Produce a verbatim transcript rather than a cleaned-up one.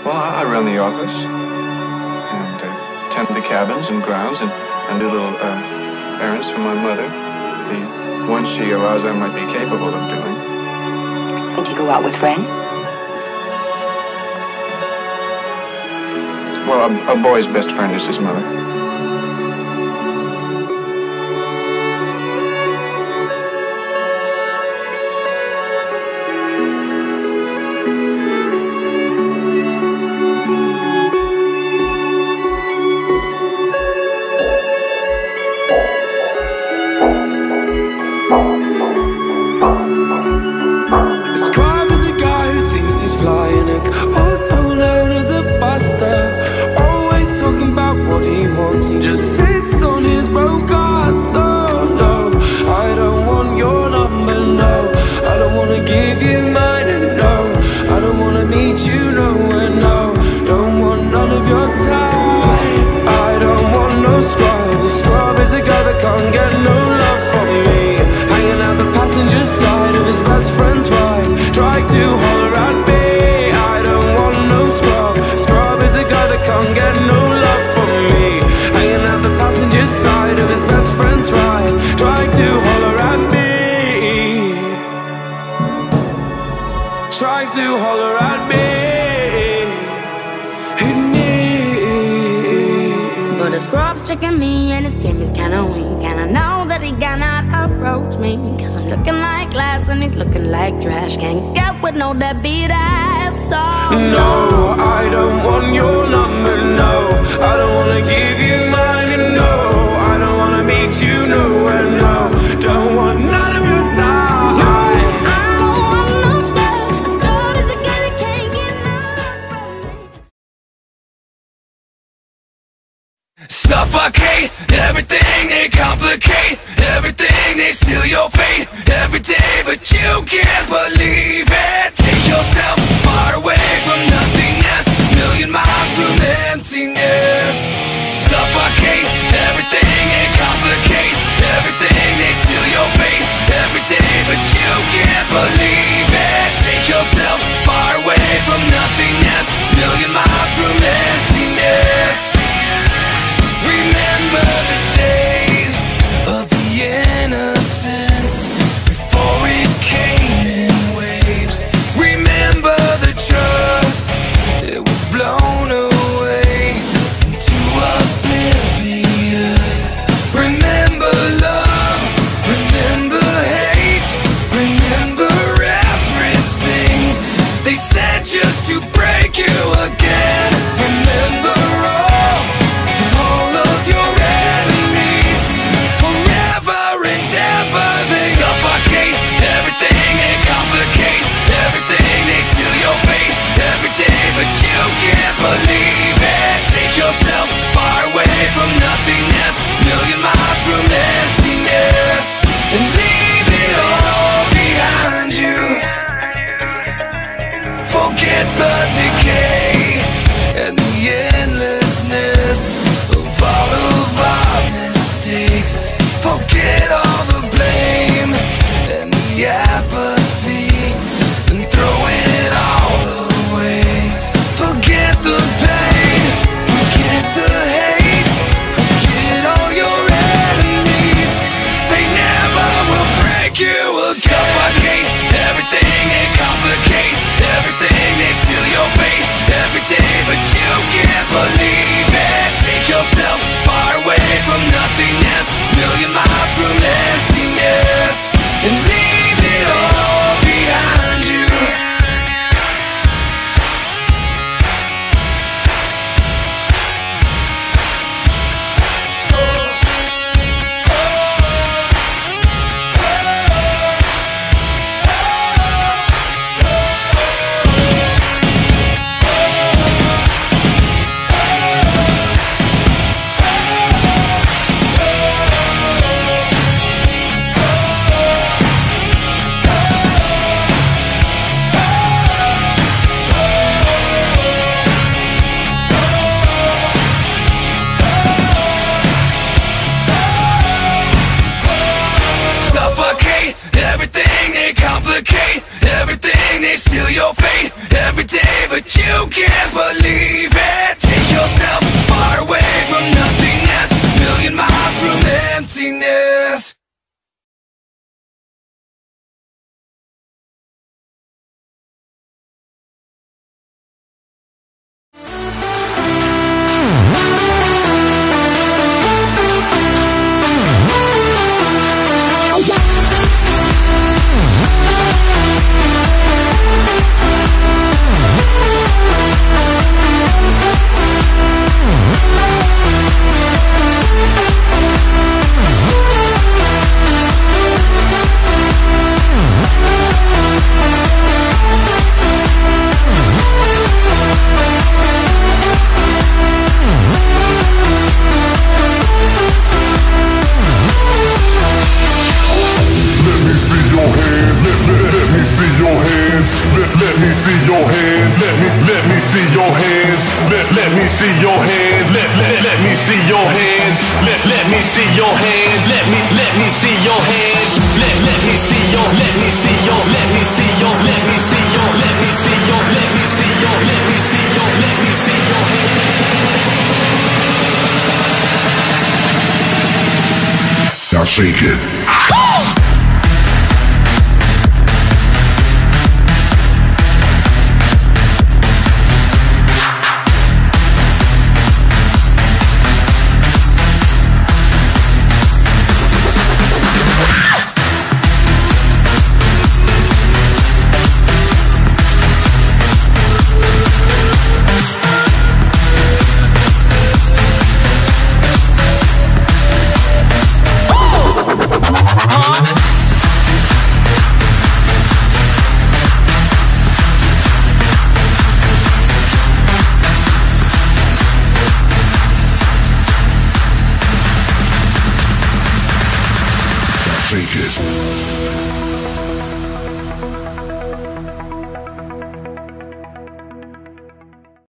Well, I, I run the office and uh, tend the cabins and grounds and, and do little uh, errands for my mother. The ones she allows I might be capable of doing. And you go out with friends? Well, a, a boy's best friend is his mother. And just sits on his broke ass. Oh no, I don't want your number, no. I don't wanna give you mine, and no, I don't wanna meet you nowhere, no. Don't want none of your time. I don't want no scrub. The scrub is a guy that can't get no love from me. Hanging out the passenger side of his best friend's ride, trying to holler at me. I don't want no scrub. Scrub is a guy that can't get no love from me. Hanging out the passenger side of his best friend's ride, trying to holler at me. Trying to holler at me. But the scrub's checking me and his game is kinda weak, and I know that he cannot approach me, cause I'm looking like glass and he's looking like trash. Can't get with no deadbeat ass, so no, I don't want your number, no. I don't wanna give you mine, and no, I don't wanna meet you nowhere, no. Don't want none of your time. No, I don't want no scrub. A scrub is a guy that can't get enough from me. Suffocate everything, they complicate everything, they steal your fate every day, but you can't believe it. Take yourself far away from nothingness, million miles from emptiness. Suffocate everything, they complicate everything, they steal your fate every day, but you can't believe it. Take yourself far away from nothingness, million miles from emptiness. Remember the days of the innocence before it came in waves. Remember the trust, it was blown away into oblivion. Remember love, remember hate, remember everything they said just to break you again. Remember all, all of your enemies, forever and ever. They suffocate everything, they complicate everything, they steal your fate every day, but you can't believe it. Take yourself far away from nothingness, million miles from emptiness, and leave it all behind you. Forget the decay and the endlessness of all of our mistakes. Forget all the blame and the apathy, and throw it all away. Forget the pain, forget the hate, forget all your enemies. They never will break you again. Suffocate everything, they complicate everything, they steal your fate every day, but you can't believe it. Take yourself far away from nothingness, million miles from emptiness, and leave it all behind you. but you can't believe it. Take yourself far away from nothingness, million miles from emptiness. Now shake it. Shake it.